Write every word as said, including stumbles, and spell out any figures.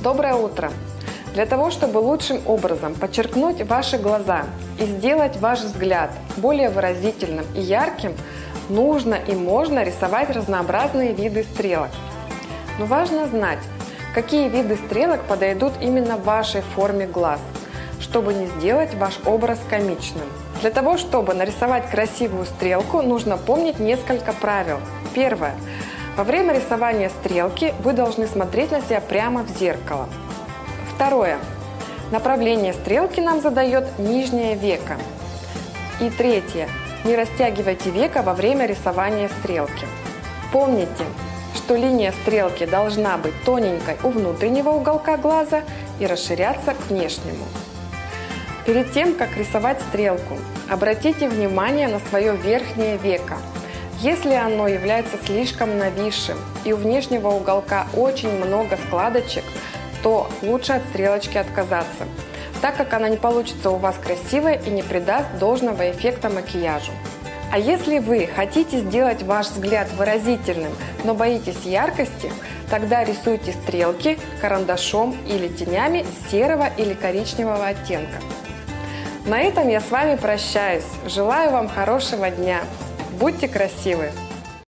Доброе утро! Для того, чтобы лучшим образом подчеркнуть ваши глаза и сделать ваш взгляд более выразительным и ярким, нужно и можно рисовать разнообразные виды стрелок. Но важно знать, какие виды стрелок подойдут именно вашей форме глаз, чтобы не сделать ваш образ комичным. Для того, чтобы нарисовать красивую стрелку, нужно помнить несколько правил. Первое. Во время рисования стрелки вы должны смотреть на себя прямо в зеркало. Второе. Направление стрелки нам задает нижнее веко. И третье. Не растягивайте веко во время рисования стрелки. Помните, что линия стрелки должна быть тоненькой у внутреннего уголка глаза и расширяться к внешнему. Перед тем, как рисовать стрелку, обратите внимание на свое верхнее веко. Если оно является слишком нависшим и у внешнего уголка очень много складочек, то лучше от стрелочки отказаться, так как она не получится у вас красивой и не придаст должного эффекта макияжу. А если вы хотите сделать ваш взгляд выразительным, но боитесь яркости, тогда рисуйте стрелки карандашом или тенями серого или коричневого оттенка. На этом я с вами прощаюсь. Желаю вам хорошего дня. Будьте красивы!